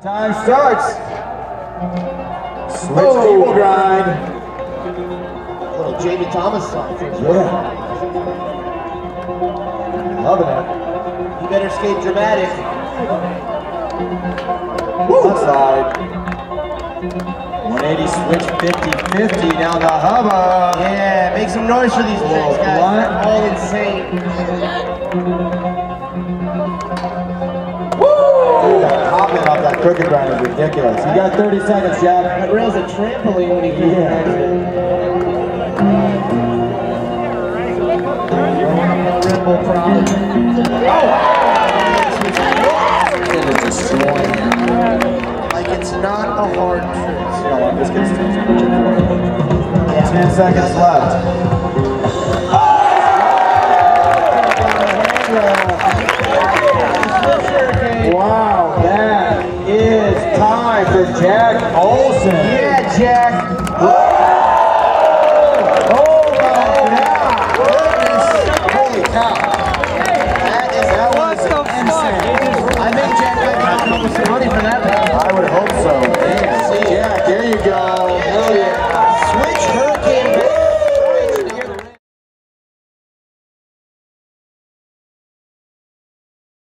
Time starts. Switch table grind. Little Jamie Thomas song. Yeah. Loving it. You better skate dramatic. Woo! Side. 180 switch 50-50 down the hubba. Yeah, make some noise for these tricks, guys. They're all insane. Dude, that comment off that crooked grind is ridiculous. You got 30 seconds, Jack. That rail's a trampoline when he gets Red Bull problem. Like it's not a hard trick. You know what? This gets too yeah. 10 seconds left. Wow, that is time for Jack Olson. Yeah, Jack. Oh my God! Holy cow! That was insane. I think Jack might have come up with some money for that. I would hope so.